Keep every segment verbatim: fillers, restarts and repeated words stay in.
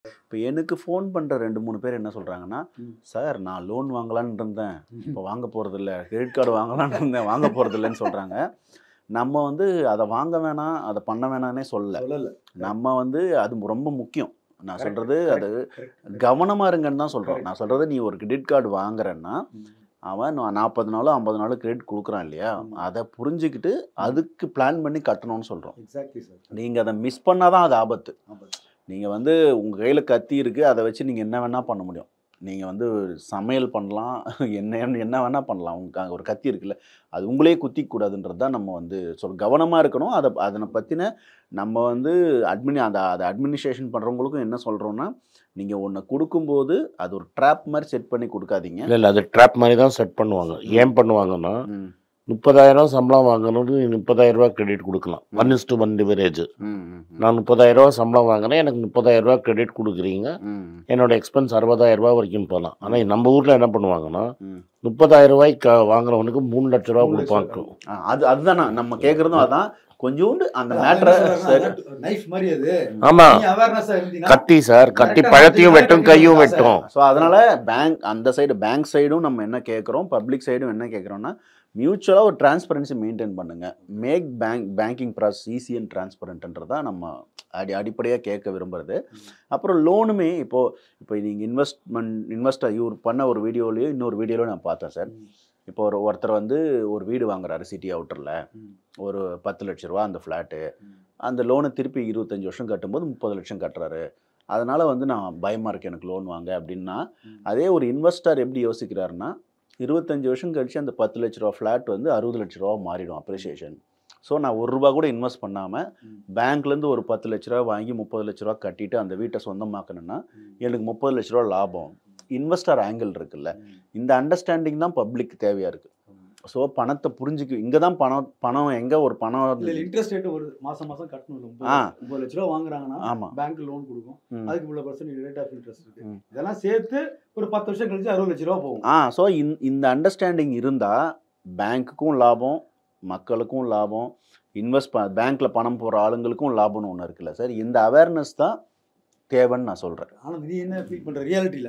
இப்போ எனக்கு ஃபோன் பண்ணுற ரெண்டு மூணு பேர் என்ன சொல்கிறாங்கன்னா, சார் நான் லோன் வாங்கலான்னு இருந்தேன், இப்போ வாங்க போகிறதில்ல, கிரெடிட் கார்டு வாங்கலான்னு இருந்தேன், வாங்க போகிறதில்லன்னு சொல்கிறாங்க. நம்ம வந்து அதை வாங்க வேணாம், அதை பண்ண வேணான்னே சொல்லலை. நம்ம வந்து அது ரொம்ப முக்கியம். நான் சொல்கிறது அது கவனமாக இருங்கன்னு தான் சொல்கிறோம். நான் சொல்கிறது நீ ஒரு கிரெடிட் கார்டு வாங்குறேன்னா அவன் நாற்பது நாளோ ஐம்பது நாளோ கிரெடிட் கொடுக்குறான் இல்லையா, அதை புரிஞ்சுக்கிட்டு அதுக்கு பிளான் பண்ணி கட்டணும்னு சொல்கிறோம். நீங்கள் அதை மிஸ் பண்ணால் தான் அது ஆபத்து. நீங்கள் வந்து உங்கள் கையில் கத்தி இருக்குது, அதை வச்சு நீங்கள் என்ன வேணால் பண்ண முடியும். நீங்கள் வந்து சமையல் பண்ணலாம், என்ன என்ன வேணால் பண்ணலாம். உங்களுக்கு ஒரு கத்தி இருக்குல்ல, அது உங்களே குத்திக்கூடாதுன்றது தான் நம்ம வந்து சொல் கவனமாக இருக்கணும். அதை அதனை பற்றின நம்ம வந்து அட்மினி அந்த அதை அட்மினிஸ்ட்ரேஷன் பண்ணுறவங்களுக்கும் என்ன சொல்கிறோன்னா, நீங்கள் ஒன்று கொடுக்கும்போது அது ஒரு ட்ராப் மாதிரி செட் பண்ணி கொடுக்காதீங்க. இல்லை இல்லை அது ட்ராப் மாதிரி தான் செட் பண்ணுவாங்க. ஏன் பண்ணுவாங்கன்னா, முப்பதாயிரம் சம்பளம் வாங்கணும்னு முப்பதாயிரம் ரூபா கிரெடிட் கொடுக்கலாம். One is to one leverage. நான் முப்பதாயிரம் ரூபா சம்பளம் வாங்கினேன், எனக்கு முப்பதாயிரம் ரூபா கிரெடிட் கொடுக்குறீங்க, என்னோட எக்ஸ்பென்ஸ் அறுபதாயிரம் ரூபா வரைக்கும் போகலாம். ஆனால் நம்ம ஊரில் என்ன பண்ணுவாங்கன்னா, முப்பதாயிரம் ரூபாய்க்கு வாங்குறவனுக்கு மூணு லட்ச ரூபா கொடுப்பாங்க. அது அதுதான் நம்ம கேட்குறதும் அதான். கொஞ்சோண்டு அந்த மேட்டரை நைஃப் மாதிரி அது. ஆமா, கத்தி சார், கத்தி பழத்தையும் வெட்டும் கையும் வெட்டும். ஸோ அதனால பேங்க் அந்த சைடு பேங்க் சைடும் நம்ம என்ன கேட்குறோம், பப்ளிக் சைடும் என்ன கேட்குறோம்னா, மியூச்சுவலாக ஒரு டிரான்ஸ்பரன்சி மெயின்டைன் பண்ணுங்க. Make bank banking process easy and டிரான்ஸ்பரண்ட்ன்றதா நம்ம அடி அடிப்படையாக கேட்க விரும்புறது. அப்புறம் லோனுமே இப்போது இப்போ நீங்கள் இன்வெஸ்ட்மெண்ட் இன்வெஸ்டர் இவர் பண்ண ஒரு வீடியோலையோ இன்னொரு வீடியோலையோ நான் பார்த்தேன் சார். இப்போ ஒரு ஒருத்தர் வந்து ஒரு வீடு வாங்குறாரு சிட்டி அவுட்டரில், ஒரு பத்து லட்ச ரூபா அந்த ஃப்ளாட்டு. அந்த லோனை திருப்பி இருபத்தஞ்சி வருஷம் கட்டும்போது முப்பது லட்சம் கட்டுறாரு. அதனால் வந்து நான் பயமாக இருக்குது எனக்கு லோன் வாங்க அப்படின்னா, அதே ஒரு இன்வெஸ்டர் எப்படி யோசிக்கிறாருன்னா, இருபத்தஞ்சி வருஷம் கழிச்சு அந்த பத்து லட்ச ரூபா ஃப்ளாட் வந்து அறுபது லட்ச ரூபா மாறிடும் அப்ரிசியேஷன். ஸோ நான் ஒரு ரூபா கூட இன்வெஸ்ட் பண்ணாமல் பேங்க்லேருந்து ஒரு பத்து லட்ச ரூபா வாங்கி முப்பது லட்ச ரூபா கட்டிட்டு அந்த வீட்டை சொந்தமாக்கணுன்னா எனக்கு முப்பது லட்ச ரூபா லாபம். இன்வெஸ்டர் ஆங்கிள் இருக்குல்ல, இந்த அண்டர்ஸ்டாண்டிங் தான் பப்ளிக் தேவையாக இருக்குது. ஸோ பணத்தை புரிஞ்சுக்கு இங்கே தான் பணம் பணம் எங்கே ஒரு பணம் இன்ட்ரெஸ்ட் ரேட் ஒரு மாதம் மாதம் கட்டணும். முப்பது லட்ச ரூபா வாங்குறாங்கன்னா ஆமாம் பேங்க் லோன் கொடுக்கும், அதுக்கு இவ்வளோ பர்சன்ட் ரேட் ஆஃப் இன்ட்ரெஸ்ட் இருக்குது. இதெல்லாம் சேர்த்து ஒரு பத்து வருஷம் கழிச்சு அறுபது லட்ச ரூபா போகும். ஆ ஸோ இந்த அண்டர்ஸ்டாண்டிங் இருந்தால் பேங்க்குக்கும் லாபம், மக்களுக்கும் லாபம், இன்வெஸ்ட் ப பேங்க்கில் பணம் போகிற ஆளுங்களுக்கும் லாபம்னு ஒன்று இருக்குல்ல சார். இந்த அவேர்னஸ் தான் தேவைன்னு நான் சொல்கிறேன். ஆனால் நீ என்ன ஃபீல் பண்ணுற ரியாலிட்டியில்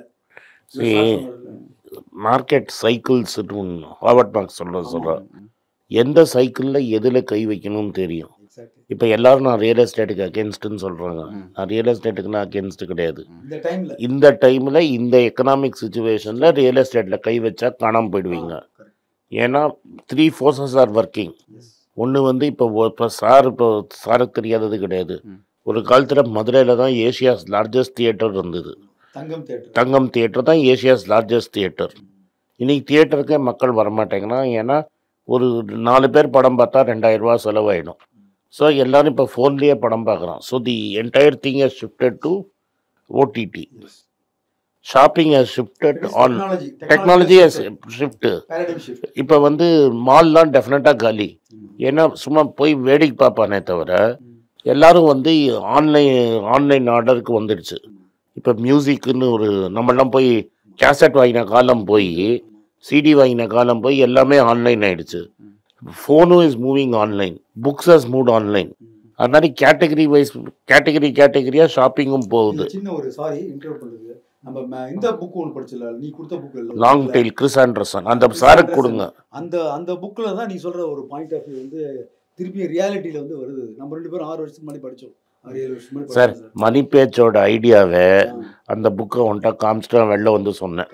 மார்க்கெட் சைக்கிள்ஸ் ஹார்வர்ட் மார்க்ஸ் சொல்கிறது சொல்கிறேன். எந்த சைக்கிளில் எதில் கை வைக்கணும்னு தெரியும். இப்போ எல்லாரும் நான் ரியல் எஸ்டேட்டுக்கு அகேன்ஸ்ட்னு சொல்கிறாங்க. நான் ரியல் எஸ்டேட்டுக்கு நான் அகேன்ஸ்ட் கிடையாது. இந்த டைமில் இந்த எக்கனாமிக் சுச்சுவேஷனில் ரியல் எஸ்டேட்டில் கை வச்சா காணாமல் போயிடுவீங்க. ஏன்னா த்ரீ ஃபோர்ஸஸ் ஆர் ஒர்க்கிங். ஒன்று வந்து இப்போ இப்போ சார் இப்போ சாருக்கு தெரியாதது கிடையாது. ஒரு காலத்தில் மதுரையில் தான் ஏஷியாஸ் லார்ஜஸ்ட் தியேட்டர் இருந்தது. தங்கம் தியேட்டர் தான் ஏஷியாஸ் லார்ஜஸ்ட் தியேட்டர். இன்னைக்கு தியேட்டருக்கே மக்கள் வரமாட்டேங்கன்னா, ஏன்னா ஒரு நாலு பேர் படம் பார்த்தா ரெண்டாயிரம் ரூபா செலவாயிடும். ஸோ எல்லோரும் இப்போ ஃபோன்லேயே படம் பார்க்குறான். So the entire thing has shifted to OTT. Shopping has shifted on technology has shift. இப்போ வந்து மால்லாம் டெஃபினட்டாக காலி. ஏன்னா சும்மா போய் வேடிக்கை பார்ப்பானே தவிர எல்லோரும் வந்து ஆன்லைன் ஆன்லைன் ஆர்டருக்கு வந்துடுச்சு. இப்போ மியூசிக்குன்னு ஒரு நம்மளாம் போய் கேசட் வாங்கின காலம் போய் சிடி வாங்கின காலம் போய் எல்லாமே ஆன்லைன் ஆகிடுச்சு. ஃபோனும் is moving online, books has move online. அதனால கேட்டகரி வைஸ் கேட்டகரி கேட்டகரியாக ஷாப்பிங்கும் போகுது. சின்ன ஒரு சாரி இன்டர்வியூ பண்ணுறது, நம்ம இந்த புக் ஒன்று படிச்சல, நீ கொடுத்த book long tail Chris Anderson, அந்த சாருக்கு கொடுங்க. அந்த அந்த புக்கில் தான் நீ சொல்கிற ஒரு பாயிண்ட் ஆஃப் வியூ வந்து திருப்பி ரியாலிட்டியில் வந்து வருது. நம்ம ரெண்டு பேரும் ஆறு வருஷத்துக்கு முன்னாடி படித்தோம் சார். மணி பேச்சோட ஐடியாவை அந்த புக்கை ஒன்ட்டா காமிச்சிட்டு வெளில வந்து சொன்னேன்.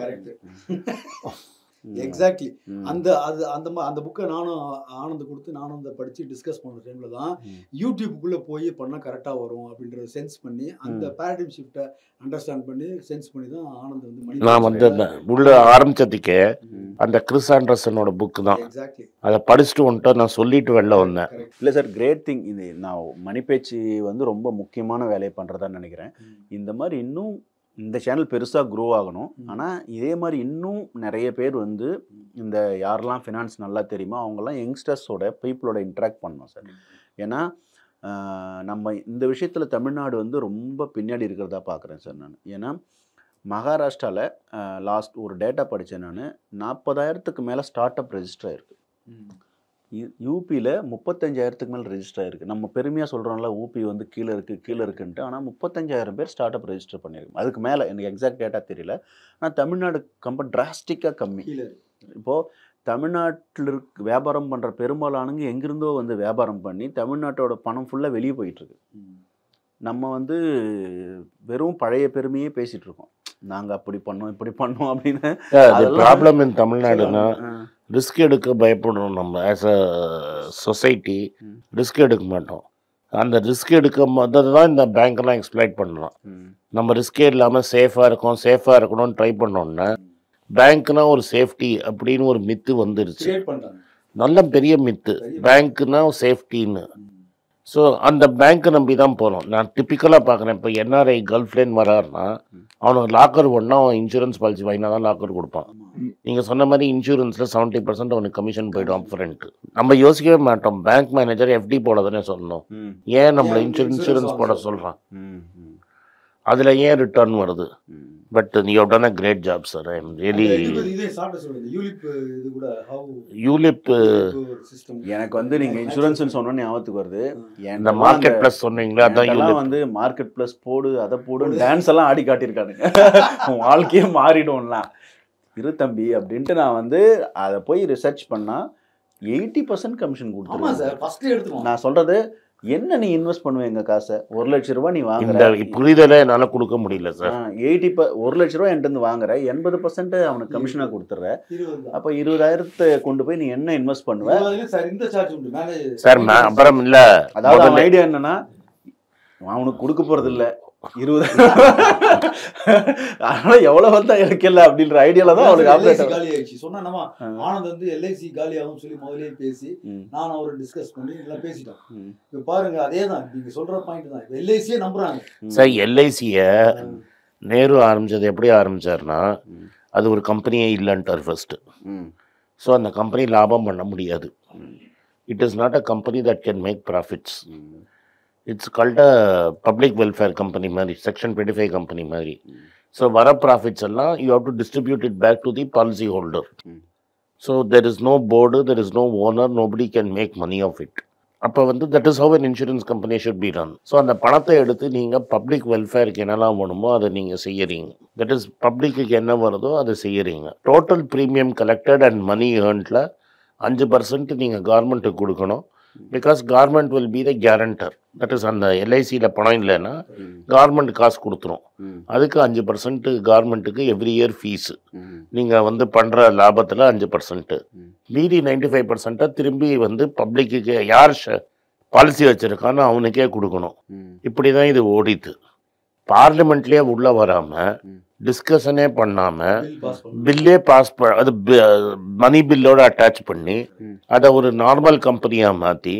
எக்ஸாக்ட்லி. அந்த அது அந்த அந்த புக்கை நானும் ஆனந்த் கொடுத்து நானும் அதை படித்து டிஸ்கஸ் பண்ணுற டைமில் தான் யூடியூப்புக்குள்ளே போய் பண்ணால் கரெக்டாக வரும் அப்படின்றத சென்ஸ் பண்ணி அந்த பேரடைம் ஷிஃப்ட்டை அண்டர்ஸ்டாண்ட் பண்ணி சென்ஸ் பண்ணி தான் ஆனந்த் வந்து மணி நான் வந்து உள்ள ஆரம்பிச்சதுக்கே அந்த கிறிஸ் ஆண்டர்சனோட புக்கு தான். எக்ஸாக்ட்லி. அதை படிச்சுட்டு வந்துட்டு நான் சொல்லிட்டு வெளில வந்தேன். இல்லை சார், கிரேட் திங். இது நான் மணிப்பேச்சு வந்து ரொம்ப முக்கியமான வேலையை பண்ணுறதா நினைக்கிறேன். இந்த மாதிரி இன்னும் இந்த சேனல் பெருசாக க்ரோ ஆகணும். ஆனால் இதே மாதிரி இன்னும் நிறைய பேர் வந்து இந்த யாரெல்லாம் ஃபினான்ஸ் நல்லா தெரியுமோ அவங்கெல்லாம் யங்ஸ்டர்ஸோட பீப்புளோட இன்ட்ராக்ட் பண்ணணும் சார். ஏன்னா நம்ம இந்த விஷயத்தில் தமிழ்நாடு வந்து ரொம்ப பின்னாடி இருக்கிறதா பார்க்குறேன் சார் நான். ஏன்னா மகாராஷ்டிராவில் லாஸ்ட் ஒரு டேட்டா படித்தேன் நான், நாற்பதாயிரத்துக்கு மேலே ஸ்டார்ட் அப் ரெஜிஸ்டர் ஆகிருக்கு. யூபியில் முப்பத்தஞ்சாயிரத்துக்கு மேலே ரெஜிஸ்டர் ஆயிருக்கு. நம்ம பெருமையாக சொல்கிறோம்ல ஊபி வந்து கீழே இருக்குது கீழே இருக்குன்ட்டு. ஆனால் முப்பத்தஞ்சாயிரம் பேர் ஸ்டார்ட் அப் ரெஜிஸ்டர் பண்ணியிருக்கு. அதுக்கு மேலே எனக்கு எக்ஸாக்ட் டேட்டா தெரியல. ஆனால் தமிழ்நாடு கம்பெனி டிராஸ்டிக்காக கம்மி. இப்போது தமிழ்நாட்டில் இருக்க வியாபாரம் பண்ணுற பெரும்பாலானுங்க எங்கிருந்தோ வந்து வியாபாரம் பண்ணி தமிழ்நாட்டோட பணம் ஃபுல்லாக வெளியே போயிட்டுருக்கு. நம்ம வந்து வெறும் பழைய பெருமையே பேசிகிட்டு இருக்கோம். நாங்கள் அப்படி பண்ணோம் இப்படி பண்ணோம் அப்படின்னு. ப்ராப்ளம் இன் தமிழ்நாடுன்னா ரிஸ்க் எடுக்க பயப்படுறோம். நம்ம ஆஸ் அ சொசைட்டி ரிஸ்க் எடுக்க மாட்டோம். அந்த ரிஸ்க் எடுக்கும் போது தான் இந்த பேங்க்கெல்லாம் எக்ஸ்ப்ளாய்ட் பண்ணலாம். நம்ம ரிஸ்கே இல்லாமல் சேஃபாக இருக்கும் சேஃபாக இருக்கணும்னு ட்ரை பண்ணோன்னா பேங்க்னா ஒரு சேஃப்டி அப்படின்னு ஒரு மித்து வந்துருச்சு. நல்ல பெரிய மித்து. பேங்க்னா சேஃப்டின்னு. ஸோ அந்த பேங்க்கை நம்பி தான் போகிறோம். நான் டிப்பிக்கலாக பார்க்குறேன். இப்போ என்ஆர்ஐ கல்ஃப்லேருந்து வராருன்னா அவனுக்கு லாக்கர் ஒன்றா அவன் இன்சூரன்ஸ் பாலிசி வாங்கினா தான் லாக்கர் கொடுப்பான். நீங்கள் சொன்ன மாதிரி இன்சூரன்ஸில் செவன்ட்டி பர்சன்ட் அவனுக்கு கமிஷன் போய்டும் அப்ஃப்ரண்ட். நம்ம யோசிக்கவே மாட்டோம். பேங்க் மேனேஜர் எஃப்டி போட தானே சொல்லணும். ஏன் நம்மளை இன்சூரன்ஸ் இன்சூரன்ஸ் போட சொல்கிறான்? அதில் ஏன் ரிட்டர்ன் வருது? But you have done a great job sir. I am really ULIP. எனக்கு வந்து நீங்கள் இன்சூரன்ஸ்னு சொன்னோன்னு ஞாபகத்துக்கு வருது. இந்த மார்க்கெட் ப்ளஸ் சொன்னீங்களா? அதான் வந்து மார்க்கெட் ப்ளஸ் போடு அதை போடு டான்ஸ் எல்லாம் ஆடி காட்டியிருக்கானுங்க. வாழ்க்கையே மாறிடும்லாம் இரு தம்பி அப்படின்ட்டு நான் வந்து அதை போய் ரிசர்ச் பண்ணால் எயிட்டி பர்சன்ட் கமிஷன் கொடுத்துருவேன். நான் சொல்கிறது என்ன, நீ இன்வெஸ்ட் பண்ணுவேன் எங்கள் காசை ஒரு லட்ச ரூபா நீ வாங்குற புரிதலை என்னால் கொடுக்க முடியல சார். எயிட்டி ப ஒரு லட்ச ரூபா என்கிட்ட வாங்குற எண்பது பர்சன்ட் அவனுக்கு கமிஷனாக கொடுத்துட்ற. அப்போ இருபதாயிரத்தை கொண்டு போய் நீ என்ன இன்வெஸ்ட் பண்ணுவ சார்? அப்புறம் இல்லை, அதாவது அவன் ஐடியா என்னன்னா அவனுக்கு கொடுக்க போறது இல்லை இருபது அதனால எவ்வளவு வந்தா எனக்கு இல்லை அப்படின்ற ஐடியால தான் அவனுக்கு காலி ஆயிடுச்சு. சொன்னா ஆனந்த் வந்து எல்ஐசி காலி ஆகும் சொல்லி முதலே பேசி நான் அவரை டிஸ்கஸ் பண்ணி எல்லாம் பேசிட்டோம். இப்ப பாருங்க அதே தான் நீங்க சொல்ற பாயிண்ட் தான். எல்ஐசியே நம்புறாங்க சார். எல்ஐசிய நேரு ஆரம்பிச்சது எப்படி ஆரம்பிச்சாருன்னா அது ஒரு கம்பெனியே இல்லைன்ட்டார் ஃபர்ஸ்ட். ஸோ அந்த கம்பெனி லாபம் பண்ண முடியாது. It is not a company that can make profits. It's called a public welfare company மாதிரி, செக்ஷன் டுவெண்ட்டி ஃபைவ் கம்பெனி மாதிரி. ஸோ வர ப்ராஃபிட்ஸ் எல்லாம் you have to distribute it back to the policy holder. So there is no board, there is no owner, nobody can make money off it. அப்போ வந்து that is how an insurance company should be run. So அந்த பணத்தை எடுத்து நீங்கள் public வெல்ஃபேருக்கு என்னெல்லாம் வேணுமோ அதை நீங்கள் செய்யறீங்க. தட் இஸ் பப்ளிக்கு என்ன வருதோ அதை செய்யறீங்க. Total premium collected and money ஏர்ன்டில் அஞ்சு பர்சன்ட் நீங்கள் கவர்மெண்ட்டுக்கு கொடுக்கணும். Because government will be the guarantor. That is அந்த எல்ஐசியில் பணம் இல்லைன்னா கவர்மெண்ட் காசு கொடுத்துரும். அதுக்கு அஞ்சு பர்சன்ட் கவர்மெண்ட்டுக்கு எவ்ரி இயர் ஃபீஸு. நீங்கள் வந்து பண்ணுற லாபத்தில் அஞ்சு பர்சன்ட்டு. மீதி நைன்டி ஃபைவ் பர்சன்ட்டை திரும்பி வந்து பப்ளிக்கு யார் பாலிசி வச்சுருக்கான்னு அவனுக்கே கொடுக்கணும். இப்படி தான் இது ஓடித்து. பார்லிமெண்ட்லேயே உள்ளே வராமல் டிஸ்கஷனே பண்ணாமல் பில்லே பாஸ் ப அது மணி பில்லோடு அட்டாச் பண்ணி அதை ஒரு நார்மல் கம்பெனியாக மாற்றி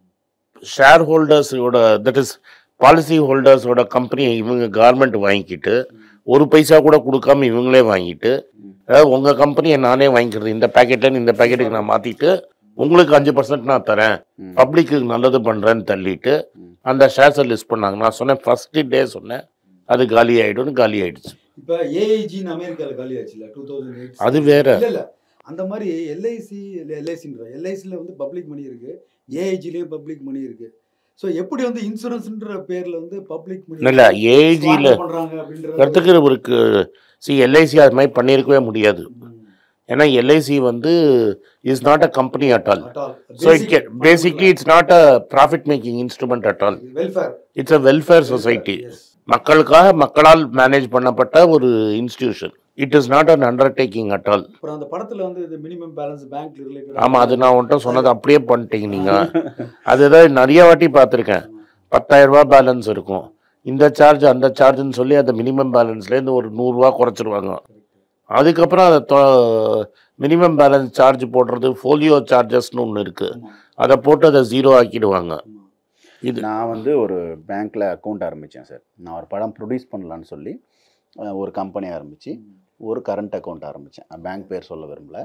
ஷேர் ஹோல்டர்ஸோட தட் இஸ் பாலிசி ஹோல்டர்ஸோட கம்பெனியை இவங்க கவர்மெண்ட் வாங்கிக்கிட்டு ஒரு பைசா கூட கொடுக்காம இவங்களே வாங்கிட்டு, அதாவது உங்கள் கம்பெனியை நானே வாங்கிக்கிறது, இந்த பேக்கெட்லேருந்து இந்த பேக்கெட்டுக்கு நான் மாற்றிட்டு உங்களுக்கு அஞ்சு பர்சன்ட் நான் தரேன், பப்ளிக்கு நல்லது பண்ணுறேன்னு தள்ளிட்டு அந்த ஷேர்ஸை லிஸ்ட் பண்ணாங்க. நான் சொன்னேன் ஃபஸ்ட்டு டே சொன்னேன் அது காலி ஆகிடும்னு. காலி ஆகிடுச்சு. இப்போ ஏஐஜின்னு அமெரிக்காவில் காலி ஆச்சுல டூ தௌசண்ட் எயிட். அது வேற இல்லை அந்த மாதிரி எல்ஐசி எல்ஐசின்ற எல்ஐசியில் வந்து பப்ளிக் மணி இருக்குது, ஏஐஜிலையும் பப்ளிக் மணி இருக்குது. ஸோ எப்படி வந்து இன்சூரன்ஸ்ன்ற பேரில் வந்து பப்ளிக் மணி இல்லை ஏஐஜியில் பண்ணுறாங்க அப்படின்றதுக்கு இருக்கு. சி எல்ஐசி அது மாதிரி பண்ணியிருக்கவே முடியாது. ஏன்னா எல்ஐசி வந்து is not a company at all. So it basically it's not a profit making instrument at all. It's a welfare society. மக்களுக்காக மக்களால் மேனேஜ் பண்ணப்பட்ட ஒரு institution. It is not an undertaking at all. அப்புறம் அந்த படத்துல வந்து இது மினிமம் பேலன்ஸ் பேங்க் ரிலேட்டட். ஆமா, அது நான் உன்கிட்ட சொன்னது அப்படியே பண்ணிட்டீங்க நீங்க. அதுதான் நிறைய வாட்டி பார்த்துருக்கேன். பத்தாயிரம் ரூபாய் பேலன்ஸ் இருக்கும், இந்த சார்ஜ் அந்த சார்ஜ்னு சொல்லி அந்த மினிமம் பேலன்ஸ்லேருந்து ஒரு நூறுரூவா குறைச்சிருவாங்க. அதுக்கப்புறம் அதை மினிமம் பேலன்ஸ் சார்ஜ் போடுறது ஃபோலியோ சார்ஜஸ்ன்னு ஒன்று இருக்குது, அதை போட்டு அதை ஜீரோ ஆக்கிடுவாங்க. இது நான் வந்து ஒரு பேங்க்கில் அக்கௌண்ட் ஆரம்பித்தேன் சார். நான் ஒரு படம் ப்ரொடியூஸ் பண்ணலான்னு சொல்லி ஒரு கம்பெனி ஆரம்பித்து ஒரு கரண்ட் அக்கௌண்ட் ஆரம்பித்தேன். பேங்க் பேர் சொல்ல விரும்பல.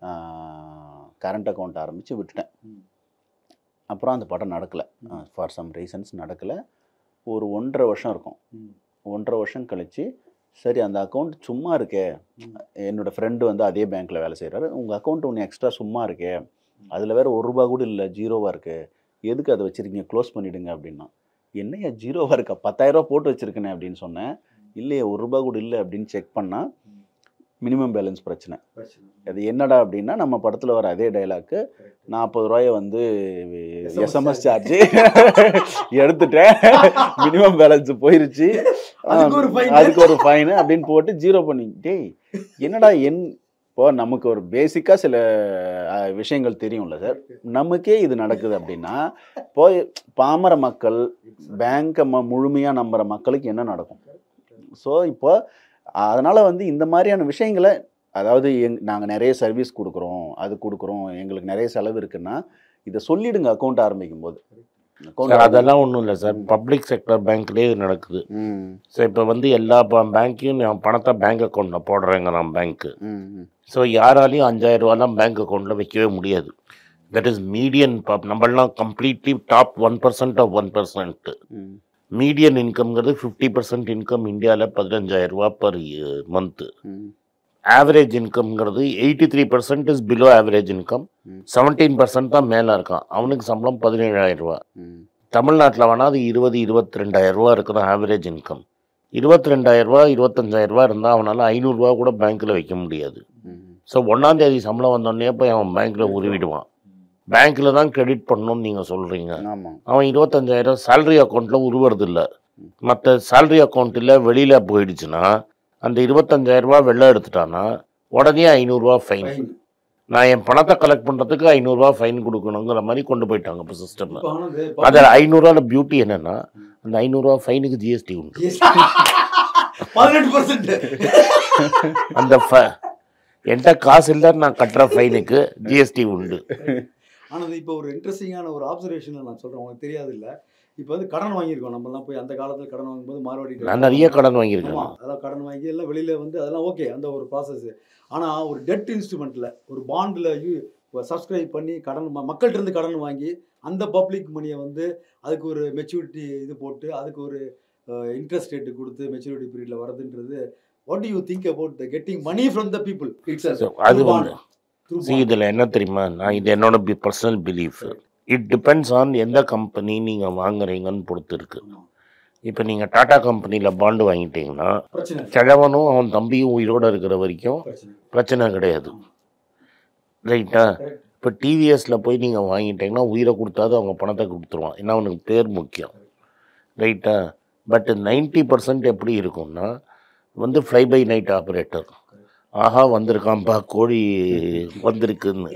கரண்ட் அக்கௌண்ட் ஆரம்பித்து விட்டுட்டேன். அப்புறம் அந்த படம் நடக்கலை, ஃபார் சம் ரீசன்ஸ் நடக்கலை. ஒரு ஒன்றரை வருஷம் இருக்கும். ஒன்றரை வருஷம் கழித்து சரி அந்த அக்கௌண்ட் சும்மா இருக்கே, என்னோடய ஃப்ரெண்டு வந்து அதே பேங்க்கில் வேலை செய்கிறாரு, உங்கள் அக்கௌண்ட் ஒன்று எக்ஸ்ட்ரா சும்மா இருக்கே அதில் வேறு ஒரு ரூபா கூட இல்லை, ஜீரோவாக இருக்குது, எதுக்கு அதை வச்சுருக்கீங்க, க்ளோஸ் பண்ணிவிடுங்க அப்படின்னா. என்னையா ஜீரோவாக இருக்கா, பத்தாயிரரூபா போட்டு வச்சுருக்கேனே அப்படின்னு சொன்னேன். இல்லையே ஒரு ரூபா கூட இல்லை அப்படின்னு செக் பண்ணால் மினிமம் பேலன்ஸ் பிரச்சனை. அது என்னடா அப்படின்னா நம்ம படத்தில் வர அதே டைலாக்கு, நாற்பது ரூபாயை வந்து எஸ்எம்எஸ் சார்ஜ் எடுத்துட்டேன், மினிமம் பேலன்ஸ் போயிருச்சு, அதுக்கு ஒரு ஃபைனு அப்படின்னு போட்டு ஜீரோ பண்ணி. டேய் என்னடா என் இப்போ நமக்கு ஒரு பேசிக்காக சில விஷயங்கள் தெரியும்ல சார், நமக்கே இது நடக்குது அப்படின்னா போய் பாமர மக்கள் பேங்கை ம முழுமையாக நம்புகிற மக்களுக்கு என்ன நடக்கும்? ஸோ இப்போ அதனால் வந்து இந்த மாதிரியான விஷயங்களை, அதாவது எங் நாங்கள் நிறைய சர்வீஸ் கொடுக்குறோம், அது கொடுக்குறோம், எங்களுக்கு நிறைய செலவு இருக்குன்னா இதை சொல்லிடுங்க அக்கௌண்ட் ஆரம்பிக்கும் போது. அதெல்லாம் ஒன்றும் இல்லை சார், பப்ளிக் செக்டர் பேங்க்லேயே நடக்குது. ஸோ இப்போ வந்து எல்லா பேங்க்கையும் நான் பணத்தை பேங்க் அக்கௌண்ட்டில் போடுறேங்க நான் பேங்க்கு. ஸோ யாராலையும் அஞ்சாயிரம் ரூபாலாம் பேங்க் அக்கௌண்ட்டில் வைக்கவே முடியாது. That is median pop. நம்மளாம் completely top one percent of one percent. Median இன்கம்ங்கிறது ஃபிஃப்டி பர்சன்ட் இன்கம் இந்தியாவில் பதினஞ்சாயிரம் ரூபா பர் மந்த்து. ஆவரேஜ் இன்கம்ங்கிறது eighty three percent is below average income, seventeen percent தான் மேலே இருக்கான், அவனுக்கு சம்பளம் பதினேழாயிரம் ரூபா. தமிழ்நாட்டில் வேணால் அது இருபது இருபத்தி ரெண்டாயிரம் ரூபா இருக்கிற ஆவரேஜ் இன்கம். இருபத்தி ரெண்டாயிரம் ரூபா இருபத்தஞ்சாயிரம் ரூபா இருந்தால் அவனால் ஐநூறுரூவா கூட பேங்க்கில் வைக்க முடியாது. ஸோ ஒன்றாந்தேதி சம்பளம் வந்தோடனே போய் அவன் பேங்க்கில் உருவிடுவான். பேங்க்கில் தான் கிரெடிட் பண்ணணும்னு நீங்கள் சொல்கிறீங்க. அவன் இருபத்தஞ்சாயிரம் சேலரி அக்கௌண்ட்டில் உருவுறது இல்லை. மற்ற சேலரி அக்கௌண்ட்டில் வெளியில் போயிடுச்சுன்னா அந்த இருபத்தஞ்சாயிரம் ரூபா வெளில எடுத்துட்டான்னா உடனே ஐநூறுரூவா ஃபைன். நான் என் பணத்தை கலெக்ட் பண்ணுறதுக்கு ஐநூறுரூவா ஃபைன் கொடுக்கணுங்கிற மாதிரி கொண்டு போயிட்டாங்க இப்போ சிஸ்டமில். அதில் ஐநூறுரூவாவில் பியூட்டி என்னென்னா அந்த ஐநூறுரூவா ஃபைனுக்கு ஜிஎஸ்டி உண்டு. அந்த என்கிட்ட காசு இல்லை நான் கட்டுற ஃபைனுக்கு ஜிஎஸ்டி உண்டு. ஆனால் இப்போ ஒரு இன்ட்ரெஸ்டிங்கான ஒரு ஆப்சர்வேஷன் நான் சொல்கிறேன், உங்களுக்கு தெரியாது இல்லை. இப்போ வந்து கடன் வாங்கியிருக்கோம், நம்மலாம் போய் அந்த காலத்தில் கடன் வாங்கும்போது மார்வாடி நான் நிறைய கடன் வாங்கியிருக்கேன். அதெல்லாம் கடன் வாங்கி எல்லாம் வெளியில் வந்து அதெல்லாம் ஓகே, அந்த ஒரு ப்ராசஸ். ஆனால் ஒரு டெட் இன்ஸ்ட்ருமெண்ட்டில் ஒரு பாண்டில் யூ சப்ஸ்கிரைப் பண்ணி கடன் மக்கள்கிட்ட இருந்து கடன் வாங்கி அந்த பப்ளிக் மணியை வந்து அதுக்கு ஒரு மெச்சூரிட்டி இது போட்டு அதுக்கு ஒரு இன்ட்ரெஸ்ட் ரேட்டு கொடுத்து மெச்சூரிட்டி பீரியடில் வருதுன்றது. What do you think about the getting money from the people? அது வந்து இதில் என்ன தெரியுமா, நான் இது என்னோட personal belief. It depends on எந்த கம்பெனி நீங்கள் வாங்குறீங்கன்னு பொறுத்து இருக்கு. இப்போ நீங்கள் டாடா கம்பெனியில் பாண்டு வாங்கிட்டீங்கன்னா கிழவனும் அவன் தம்பியும் உயிரோடு இருக்கிற வரைக்கும் பிரச்சனை கிடையாது, ரைட்டா? இப்போ டிவிஎஸில் போய் நீங்கள் வாங்கிட்டீங்கன்னா உயிரை கொடுத்தாது அவங்க பணத்தை கொடுத்துருவான், ஏன்னா அவனுக்கு பேர் முக்கியம், ரைட்டா? பட் நைன்டி பர்சன்ட் எப்படி இருக்கும்னா வந்து ஃப்ளை பை நைட் ஆப்ரேட்டர், ஆஹா வந்திருக்காம்பா கோழி வந்திருக்குன்னு.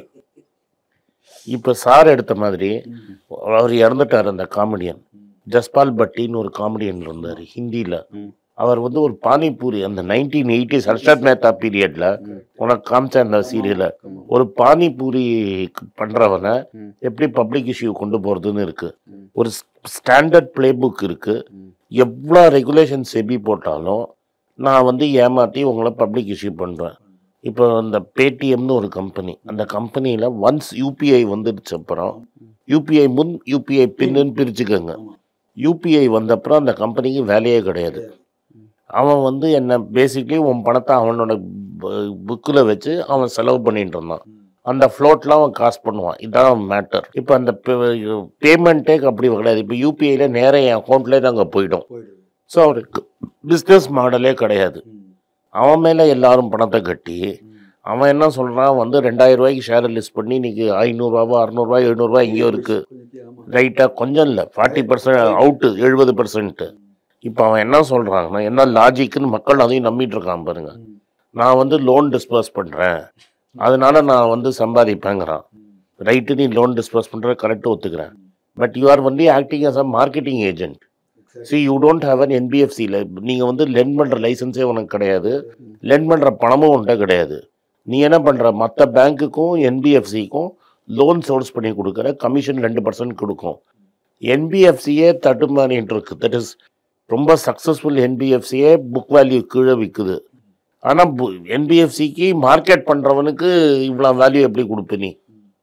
இப்போ சார் எடுத்த மாதிரி அவர் இறந்துட்டார் அந்த காமெடியன், ஜஸ்பால் பட்டின்னு ஒரு காமெடியன் இருந்தார் ஹிந்தியில். அவர் வந்து ஒரு பானிபூரி அந்த நைன்டீன் எயிட்டிஸ் ஹர்ஷத் மேத்தா பீரியட்ல உனக்கு காமிச்ச அந்த சீரியல ஒரு பானிபூரி பண்றவனை எப்படி பப்ளிக் இஷ்யூ கொண்டு போறதுன்னு இருக்கு. ஒரு ஸ்டாண்டர்ட் பிளே புக் இருக்கு. எவ்வளோ ரெகுலேஷன் செபி போட்டாலும் நான் வந்து ஏமாற்றி உங்களை பப்ளிக் இஷ்யூ பண்ணுறேன். இப்போ அந்த பேடிஎம்னு ஒரு கம்பெனி, அந்த கம்பெனியில் ஒன்ஸ் யூபிஐ வந்துடுச்சு அப்புறம் யூபிஐ முன் யூபிஐ பின்னு பிரிச்சுக்கோங்க. யூபிஐ வந்தப்புறம் அந்த கம்பெனிக்கு வேலையே கிடையாது. அவன் வந்து என்ன பேசிக்லி உன் பணத்தை அவனோட புக்கில் வச்சு அவன் செலவு பண்ணிட்டு இருந்தான். அந்த ஃப்ளோட்லாம் அவன் காசு பண்ணுவான், இதுதான் மேட்டர். இப்போ அந்த பேமெண்ட்டே அப்படி கிடையாது. இப்போ யூபிஐயில் நேராக என் அக்கௌண்ட்லேயே நாங்கள் போயிடும். ஸோ அவருக்கு பிஸ்னஸ் மாடலே கிடையாது. அவன் மேலே எல்லாரும் பணத்தை கட்டி அவன் என்ன சொல்கிறான் வந்து ரெண்டாயிரம் ரூபாய்க்கு ஷேரை லிஸ்ட் பண்ணி இன்றைக்கி ஐநூறுரூவா அறநூறுவா எழுநூறுவா எங்கேயோ இருக்குது, ரைட்டாக? கொஞ்சம் இல்லை, ஃபார்ட்டி பர்சன்ட் அவுட்டு, எழுபது பர்சன்ட்டு. இப்போ அவன் என்ன சொல்கிறாங்கன்னா என்ன லாஜிக்குன்னு மக்கள் அதையும் நம்பிட்டு இருக்கான் பாருங்க. நான் வந்து லோன் டிஸ்பர்ஸ் பண்ணுறேன் அதனால நான் வந்து சம்பாதிப்பேங்கிறான், ரைட்டு? நீ லோன் டிஸ்பர்ஸ் பண்ணுற கரெக்டாக ஒத்துக்கிறேன். But you are only acting as a marketing agent. See you don't have an என்பிஎஃப்சியில் நீங்கள் வந்து லெண்ட் பண்ணுற லைசன்ஸே உனக்கு கிடையாது, லெண்ட் பண்ணுற பணமும் உன்ட்ட கிடையாது. நீ என்ன பண்ணுற, மற்ற பேங்க்குக்கும் என்பிஎஃப்சிக்கும் லோன் சோர்ஸ் பண்ணி கொடுக்குற, கமிஷன் ரெண்டு பர்சன்ட் கொடுக்கும். என்பிஎஃப்சியே தட்டுமாறிட்டு இருக்கு. தட் இஸ் ரொம்ப சக்ஸஸ்ஃபுல் என்பிஎஃப்சியே புக் வேல்யூ கீழே விற்குது. ஆனால் என்பிஎஃப்சிக்கு மார்க்கெட் பண்ணுறவனுக்கு இவ்வளோ வேல்யூ எப்படி கொடுப்ப நீ?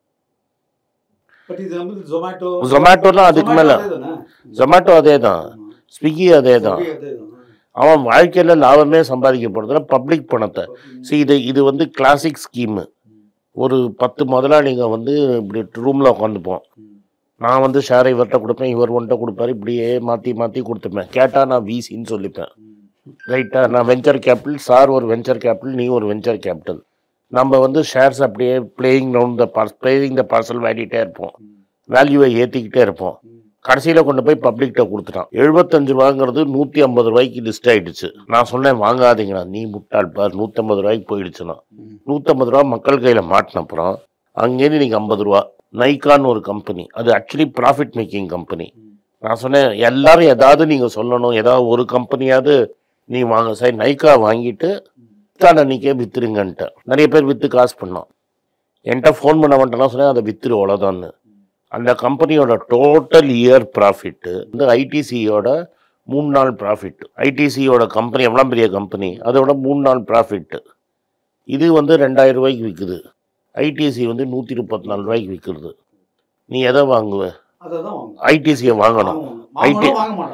ஜொமேட்டோலாம் அதுக்கு மேலே, ஜொமேட்டோ அதே தான், ஸ்விக்கி அதே தான். அவன் வாழ்க்கையில் லாபமே சம்பாதிக்க போகிறதுல பப்ளிக் பணத்தை. ஸோ இது இது வந்து கிளாசிக் ஸ்கீமு. ஒரு பத்து முதலாளிங்க வந்து இப்படி ரூமில் உட்காந்துப்போம். நான் வந்து ஷேரை இவர்கிட்ட கொடுப்பேன், இவர் ஒன்ட்ட கொடுப்பாரு, இப்படியே மாற்றி மாற்றி கொடுத்துப்பேன். கேட்டால் நான் விசின்னு சொல்லிப்பேன். ரைட்டா? நான் வெஞ்சர் கேபிட்டல், சார் ஒரு வெஞ்சர் கேபிட்டல், நீ ஒரு வெஞ்சர் கேபிட்டல். நம்ம வந்து ஷேர்ஸ் அப்படியே playing round the pass playing the parcel வாடிட்டே இருப்போம், வேல்யூவை ஏற்றிக்கிட்டே இருப்போம். கடைசியில் கொண்டு போய் பப்ளிக்கிட்ட கொடுத்துட்டான். எழுபத்தஞ்சு ரூபாங்கிறது நூற்றி ஐம்பது ரூபாய்க்கு லிஸ்ட் ஆகிடுச்சு. நான் சொன்னேன் வாங்காதீங்கண்ணா. நீ முட்டாள் பார், நூற்றம்பது ரூபாய்க்கு போயிடுச்சுண்ணா. நூற்றம்பது ரூபா மக்கள் கையில் மாட்டின அப்புறம் அங்கேருந்து நீங்கள் ஐம்பது ரூபா. நைக்கான்னு ஒரு கம்பெனி, அது ஆக்சுவலி ப்ராஃபிட் மேக்கிங் கம்பெனி. நான் சொன்னேன் எல்லாரும் ஏதாவது நீங்கள் சொல்லணும், ஏதாவது ஒரு கம்பெனியாவது நீ வாங்க சார். நைக்கா வாங்கிட்டு தான் அன்றைக்கே விற்றுருங்கன்ட்டு நிறைய பேர் விற்று காசு பண்ணோம். என்கிட்ட ஃபோன் பண்ண மாட்டேன்னா சொன்னேன் அதை விற்றுரு அவ்வளோதான்னு. அந்த கம்பெனியோட டோட்டல் இயர் ப்ராஃபிட்டு வந்து ஐடிசியோட மூணு நாள் ப்ராஃபிட். ஐடிசியோட கம்பெனி எவ்வளோ பெரிய கம்பெனி, அதோட மூணு நாள் ப்ராஃபிட்டு. இது வந்து ரெண்டாயிரம் ரூபாய்க்கு விற்குது. ஐடிசி வந்து நூற்றி முப்பத்தி நாலு ரூபாய்க்கு விற்கிறது. நீ எதை வாங்குவ? ஐடிசியை வாங்கணும். It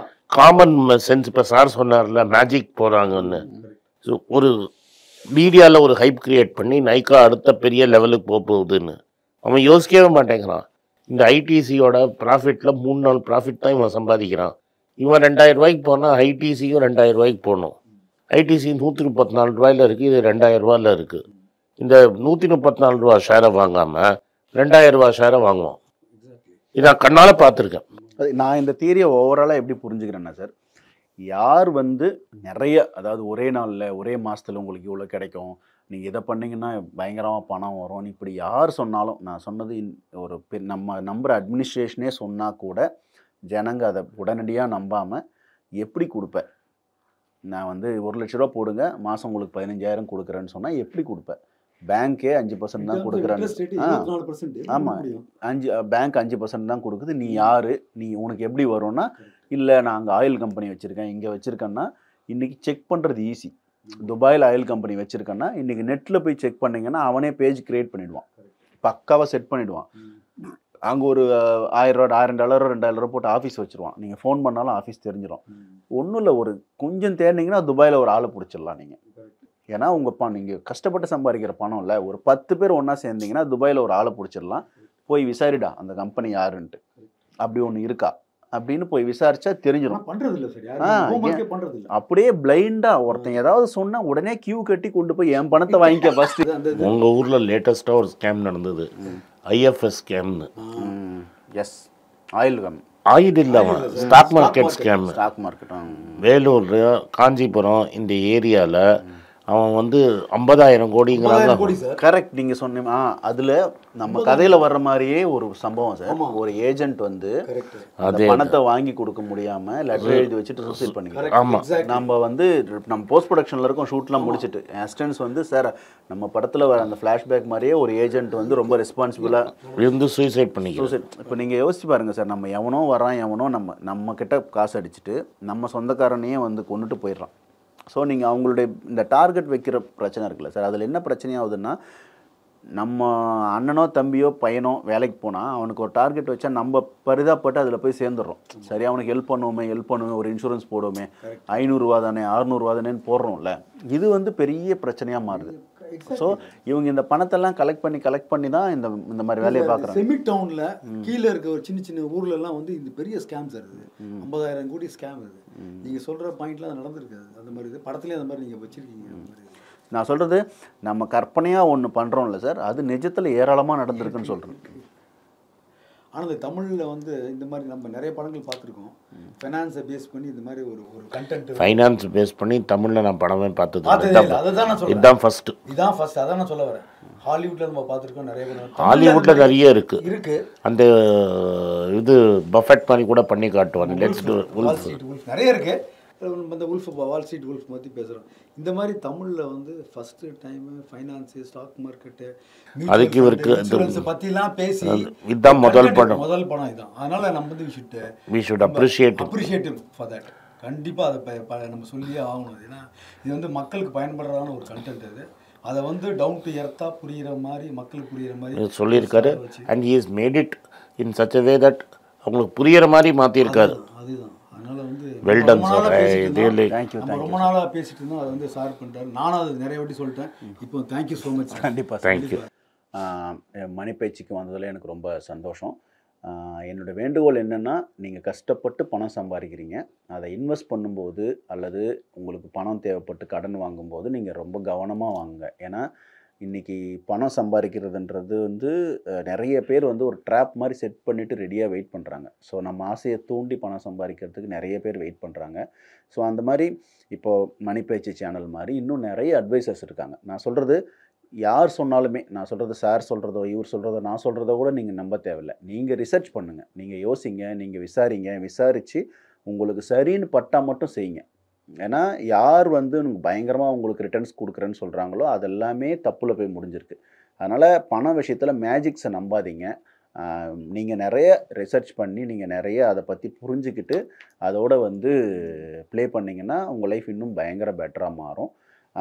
common sense. இப்போ சார் சொன்னார்ல மேஜிக் போகிறாங்கன்னு. ஸோ ஒரு மீடியாவில் ஒரு ஹைப் கிரியேட் பண்ணி நைக்கா அடுத்த பெரிய லெவலுக்கு போக போகுதுன்னு அவன் யோசிக்கவே மாட்டேங்கிறான். இந்த ஐடிசியோட ப்ராஃபிட்டில் மூணு நாள் ப்ராஃபிட் தான் இவன் சம்பாதிக்கிறான். இவன் ரெண்டாயிரம் ரூபாய்க்கு போனால் ஐடிசியும் ரெண்டாயிரம் ரூபாய்க்கு போகணும். ஐடிசி நூற்றி முப்பத்தி நாலு ரூபாயில் இருக்குது, இது ரெண்டாயிரம் ரூபாயில் இருக்குது. இந்த நூற்றி முப்பத்தி நாலு ரூபா ஷேரை வாங்காமல் ரெண்டாயிரம் ரூபா ஷேரை வாங்குவோம். இதை கண்ணால் பார்த்துருக்கேன். நான் இந்த தியரியை ஓவராலாக எப்படி புரிஞ்சுக்கிறேன்னா சார், யார் வந்து நிறைய, அதாவது ஒரே நாளில் ஒரே மாதத்தில் உங்களுக்கு இவ்வளோ கிடைக்கும், நீங்கள் இதை பண்ணிங்கன்னா பயங்கரமாக பணம் வரும், இப்படி யார் சொன்னாலும், நான் சொன்னது ஒரு நம்ம நம்புகிற அட்மினிஸ்ட்ரேஷனே சொன்னால் கூட ஜனங்க அதை உடனடியாக நம்பாமல் எப்படி கொடுப்பேன், நான் வந்து ஒரு லட்ச ரூபா போடுங்க மாதம் உங்களுக்கு பதினஞ்சாயிரம் கொடுக்குறேன்னு சொன்னால் எப்படி கொடுப்பேன்? பேங்க்கே அஞ்சு பர்சன்ட் தான் கொடுக்குறாங்க. ஆ ஆமாம், அஞ்சு பேங்க் அஞ்சு பர்சன்ட் தான் கொடுக்குது. நீ யார், நீ உனக்கு எப்படி வரும்னா, இல்லை நான் அங்கே ஆயில் கம்பெனி வச்சுருக்கேன், இங்கே வச்சுருக்கேன்னா இன்றைக்கி செக் பண்ணுறது ஈஸி. துபாயில் ஆயில் கம்பெனி வச்சுருக்கேன்னா இன்றைக்கி நெட்டில் போய் செக் பண்ணிங்கன்னா அவனே பேஜ் க்ரியேட் பண்ணிவிடுவான், பக்காவாக செட் பண்ணிவிடுவான். அங்கே ஒரு ஆயிரம் ரூபா ஆயிரம் டாலரோ ரெண்டாயிரம் ரூபா போட்டு ஆஃபீஸ் வச்சுருவான். நீங்கள் ஃபோன் பண்ணாலும் ஆஃபீஸ் தெரிஞ்சிடும். ஒன்றும் இல்லை, ஒரு கொஞ்சம் தேர்ந்தீங்கன்னா துபாயில் ஒரு ஆளை பிடிச்சிடலாம் நீங்கள். ஏன்னா உங்கள் பணம் நீங்கள் கஷ்டப்பட்டு சம்பாதிக்கிற பணம் இல்லை, ஒரு பத்து பேர் ஒன்றா சேர்ந்தீங்கன்னா துபாயில் ஒரு ஆளை பிடிச்சிடலாம். போய் விசாரிடா அந்த கம்பெனி யாருன்ட்டு, அப்படி ஒன்று இருக்கா அப்படின்னு போய் விசாரிச்சா தெரிஞ்சிடும். அப்படியே பிளைண்டா ஒருத்தன் ஏதாவது சொன்னா உடனே கியூ கட்டி கொண்டு போய் என் பணத்தை வாங்கிக்க ஃபர்ஸ்ட். உங்க ஊர்ல லேட்டஸ்டா ஒரு ஸ்கேம் நடந்தது, ஐஎஃப்எஸ் ஸ்கேம்னு. எஸ், ஆயில் கம் ஆயில் இல்லாம stock market scam. Stock market Vellore, Kanchipuram இந்த ஏரியால அவன் வந்து ஐம்பதாயிரம் கோடிங்கிறாங்க. கரெக்ட், நீங்கள் சொன்னீங்க. ஆ அதில் நம்ம கதையில் வர்ற மாதிரியே ஒரு சம்பவம் சார். ஒரு ஏஜென்ட் வந்து அந்த பணத்தை வாங்கி கொடுக்க முடியாமல் லெட்டர் எழுதி வச்சுட்டு சூசைட் பண்ணிக்கிறோம். ஆமாம், நம்ம வந்து நம்ம போஸ்ட் ப்ரொடக்ஷனில் இருக்கோம், ஷூட்லாம் முடிச்சுட்டு அசிஸ்டன்ஸ் வந்து சார் நம்ம படத்தில் வர அந்த ஃப்ளாஷ்பேக் மாதிரியே ஒரு ஏஜென்ட் வந்து ரொம்ப ரெஸ்பான்சிபிளாக இருந்து சூசைட் பண்ணி சூசைட். இப்போ நீங்கள் யோசிச்சு பாருங்கள் சார், நம்ம எவனோ வரான், எவனோ நம்ம நம்ம கிட்ட காசு அடிச்சுட்டு நம்ம சொந்தக்காரனையே வந்து கொண்டுட்டு போயிடுறான். ஸோ நீங்கள் அவங்களுடைய இந்த டார்கெட் வைக்கிற பிரச்சனை இருக்குல்ல சார், அதில் என்ன பிரச்சனையாகுதுன்னா, நம்ம அண்ணனோ தம்பியோ பையனோ வேலைக்கு போனால் அவனுக்கு ஒரு டார்கெட் வச்சா நம்ம பரிதாப்பட்டு அதில் போய் சேர்ந்துடுறோம். சரி, அவனுக்கு ஹெல்ப் பண்ணுவோமே ஹெல்ப் பண்ணுவோமே ஒரு இன்சூரன்ஸ் போடுவோமே, ஐநூறுரூவா தானே அறுநூறுவா தானேன்னு போடுறோம்ல, இது வந்து பெரிய பிரச்சனையாக மாறுது. ஸோ இவங்க இந்த பணத்தெல்லாம் கலெக்ட் பண்ணி கலெக்ட் பண்ணி தான் இந்த இந்த மாதிரி வேலையை பார்க்குறாங்க. செமி டவுனில் கீழே இருக்க ஒரு சின்ன சின்ன ஊர்லலாம் வந்து இந்த பெரிய ஸ்கேம்ஸ் இருக்குது, ஐம்பதாயிரம் கோடி ஸ்கேம் இருக்குது. நீங்கள் சொல்கிற பாயிண்ட்லாம் நடந்திருக்காது. அந்த மாதிரி இது படத்துலேயே அந்த மாதிரி நீங்கள் வச்சுருக்கீங்க. நான் சொல்கிறது நம்ம கற்பனையாக ஒன்று பண்ணுறோம்ல சார், அது நிஜத்தில் ஏராளமாக நடந்திருக்குன்னு சொல்கிறேன். ஆனால் இந்த தமிழில் வந்து இந்த மாதிரி நம்ம நிறைய படங்கள் பார்த்துருக்கோம், ஃபைனான்ஸை பேஸ் பண்ணி இந்த மாதிரி ஒரு ஒரு கண்டென்ட் ஃபைனான்ஸ் பேஸ் பண்ணி தமிழில் நான் படமே பார்த்தது. அதுதான் நான் சொல்கிறேன், இதுதான் ஃபர்ஸ்ட் இதுதான் ஃபர்ஸ்ட் அதான் நான் சொல்ல வரேன். ஹாலிவுட்டில் நம்ம பார்த்துருக்கோம் நிறைய படம், ஹாலிவுட்டில் நிறைய இருக்குது இருக்கு. அந்த இது பஃபெட் மாதிரி கூட பண்ணி காட்டுவாங்க. Let's to wall street wolf நிறைய இருக்குது. இந்த உல்ஃப் வால் ஸ்ட்ரீட் உல்ஃப் பற்றி பேசுகிறோம். இந்த மாதிரி தமிழில் வந்து first time finance stock market அதுக்கு இவருக்கு இன்சூரன்ஸை பற்றிலாம் பேசி இதுதான் முதல் படம் முதல் படம் இதுதான். அதனால் நம்ம வந்து we should we should appreciate appreciate for that. கண்டிப்பாக அதை நம்ம சொல்லியே ஆகணும். ஏன்னா இது வந்து மக்களுக்கு பயன்படுறதான ஒரு கண்டென்ட். இது அதை வந்து டவுன் டு எர்த்தாக புரிகிற மாதிரி மக்களுக்கு புரிகிற மாதிரி சொல்லியிருக்காரு. And he is made it in such a way that அவங்களுக்கு புரிகிற மாதிரி மாற்றிருக்காரு. அதுதான். அதனால் வந்து well done sir, really thank you. நம்ம ரொம்ப நாளாக பேசிட்டு இருந்தோம், அதை வந்து சார் பண்ணிட்டாரு. நானும் அது நிறைய வாட்டி சொல்லிட்டேன். இப்போ தேங்க்யூ ஸோ மச். கண்டிப்பாக தேங்க்யூ. மணி பேச்சுக்கு வந்ததில் எனக்கு ரொம்ப சந்தோஷம். என்னோடய வேண்டுகோள் என்னென்னா, நீங்கள் கஷ்டப்பட்டு பணம் சம்பாதிக்கிறீங்க, அதை இன்வெஸ்ட் பண்ணும்போது அல்லது உங்களுக்கு பணம் தேவைப்பட்டு கடன் வாங்கும்போது நீங்கள் ரொம்ப கவனமாக வாங்குங்க. ஏன்னா இன்றைக்கி பணம் சம்பாதிக்கிறதுன்றது வந்து நிறைய பேர் வந்து ஒரு ட்ராப் மாதிரி செட் பண்ணிவிட்டு ரெடியாக வெயிட் பண்ணுறாங்க. ஸோ நம்ம ஆசையை தூண்டி பணம் சம்பாதிக்கிறதுக்கு நிறைய பேர் வெயிட் பண்ணுறாங்க. ஸோ அந்த மாதிரி இப்போது மணி பேச்சு சேனல் மாதிரி இன்னும் நிறைய அட்வைசர்ஸ் இருக்காங்க. நான் சொல்கிறது யார் சொன்னாலுமே, நான் சொல்கிறது சார் சொல்கிறதோ இவர் சொல்கிறதோ நான் சொல்கிறதோ கூட நீங்கள் நம்ப தேவையில்லை. நீங்கள் ரிசர்ச் பண்ணுங்கள், நீங்கள் யோசிங்க, நீங்கள் விசாரிங்க, விசாரித்து உங்களுக்கு சரின்னு பட்டால் மட்டும் செய்யுங்க. ஏன்னா யார் வந்து பயங்கரமாக உங்களுக்கு ரிட்டர்ன்ஸ் கொடுக்குறேன்னு சொல்கிறாங்களோ அதெல்லாமே தப்பில் போய் முடிஞ்சிருக்கு. அதனால் பண விஷயத்தில் மேஜிக்ஸை நம்பாதீங்க. நீங்கள் நிறைய ரிசர்ச் பண்ணி நீங்கள் நிறைய அதை பற்றி புரிஞ்சுக்கிட்டு அதோட வந்து ப்ளே பண்ணிங்கன்னா உங்கள் லைஃப் இன்னும் பயங்கர பெட்டராக மாறும்.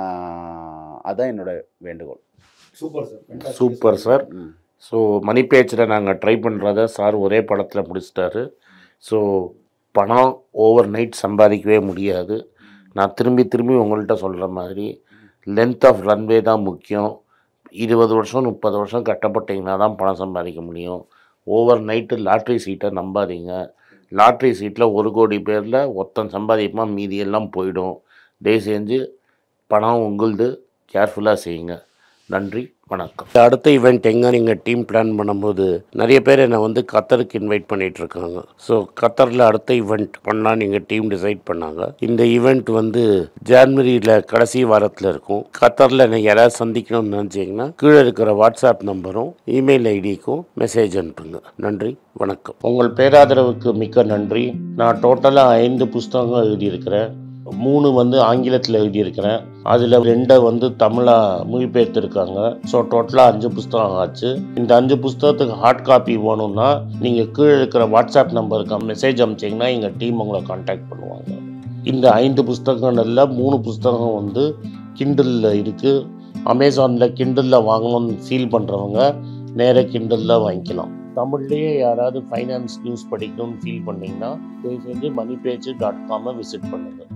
அதான் என்னோட வேண்டுகோள். Super sir, super sir. So money பேச்சில் நாங்கள் ட்ரை பண்ணுறத சார் ஒரே படத்தில் முடிச்சிட்டாரு. ஸோ பணம் ஓவர் நைட் சம்பாதிக்கவே முடியாது. நான் திரும்பி திரும்பி உங்கள்கிட்ட சொல்கிற மாதிரி லென்த் ஆஃப் ரன்வே தான் முக்கியம். இருபது வருஷம் முப்பது வருஷம் கட்டப்பட்டிங்கன்னா தான் பணம் சம்பாதிக்க முடியும். ஓவர் நைட்டு லாட்ரி சீட்டை நம்பாதீங்க. லாட்ரி சீட்டில் ஒரு கோடி பேரில் ஒருத்தன் சம்பாதிப்பான், மீதியெல்லாம் போயிடும். தயவு செஞ்சு பணம் உங்களுது, கேர்ஃபுல்லாக செய்யுங்க. நன்றி, வணக்கம். அடுத்த ஈவெண்ட் எங்கே நீங்கள் டீம் பிளான் பண்ணும்போது நிறைய பேர் என்னை வந்து கத்தருக்கு இன்வைட் பண்ணிகிட்ருக்காங்க. ஸோ கத்தரில் அடுத்த ஈவெண்ட் பண்ணால் நீங்கள் டீம் டிசைட் பண்ணாங்க. இந்த ஈவெண்ட் வந்து ஜான்வரியில் கடைசி வாரத்தில் இருக்கும். கத்தரில் என்னை யாராவது சந்திக்கணும்னு நினச்சிங்கன்னா கீழே இருக்கிற வாட்ஸ்அப் நம்பரும் இமெயில் ஐடிக்கும் மெசேஜ் அனுப்புங்க. நன்றி, வணக்கம். உங்கள் பேராதரவுக்கு மிக்க நன்றி. நான் டோட்டலாக ஐந்து புஸ்தகங்கள் எழுதியிருக்கிறேன். மூணு வந்து ஆங்கிலத்தில் எழுதியிருக்கிறேன். அதில் ரெண்டை வந்து தமிழாக மொழிபெயர்த்துருக்காங்க. ஸோ டோட்டலாக அஞ்சு புஸ்தகம் ஆச்சு. இந்த அஞ்சு புஸ்தகத்துக்கு ஹார்ட் காப்பி வேணும்னா நீங்கள் கீழே இருக்கிற வாட்ஸ்அப் நம்பருக்கு மெசேஜ் அனுப்பிச்சிங்கன்னா எங்கள் டீம் உங்களை கான்டாக்ட் பண்ணுவாங்க. இந்த ஐந்து புஸ்தகங்கள்ல மூணு புஸ்தகம் வந்து கிண்டலில் இருக்குது. அமேசானில் கிண்டலில் வாங்கணும்னு ஃபீல் பண்ணுறவங்க நேராக கிண்டலில் வாங்கிக்கலாம். தமிழ்லேயே யாராவது ஃபைனான்ஸ் நியூஸ் படிக்கணும்னு ஃபீல் பண்ணிங்கன்னா தயவு செஞ்சு மணி பேஜ் டாட் காமை விசிட் பண்ணுங்கள்.